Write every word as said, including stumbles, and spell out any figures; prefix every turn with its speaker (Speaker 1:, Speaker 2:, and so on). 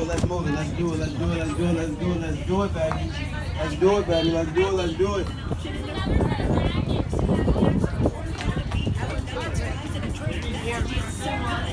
Speaker 1: let's move it, let's do it, let's do it, let's do it, let's do it, let's do it, baby. Let's do it, baby, let's do it, let's do it.